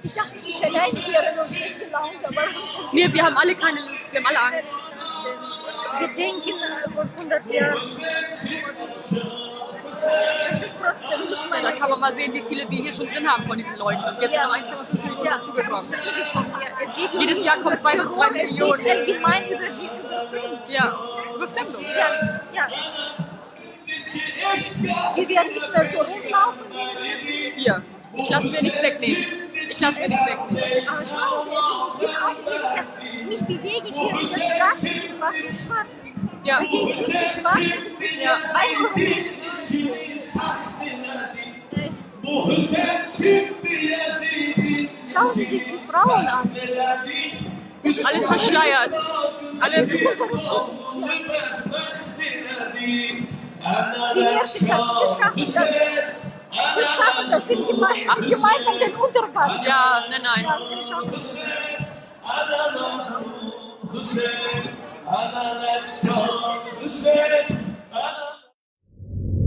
Ich dachte, ich allein wäre so schlecht gelaunt, aber... Nee, wir haben alle keine Lust, wir haben alle Angst. Gedenken vor 100 Jahren. Das ist trotzdem nicht meine... Da kann man mal sehen, wie viele wir hier schon drin haben von diesen Leuten. Und jetzt sind noch 1,5 Millionen dazugekommen. Es geht Jedes Jahr kommen 2 bis 3 Millionen. Es geht allgemein über die Überflutung. Ja, Befremdung. Ja. Wir werden nicht mehr so rumlaufen wie jetzt. Hier, ich lasse mir nichts wegnehmen. Aber schauen Sie, ich bin auch mich bewege hier in der Stadt, es sind fast die Schwarzen. Ja. Die Schwarzen ist Ja. ein europäisches. Schauen Sie sich die Frauen an. Alles verschleiert. Alles. Die Mehrheit hat geschafft, den gemeinsam den Untergang. Ja, nein. Ja, wir schaffen es.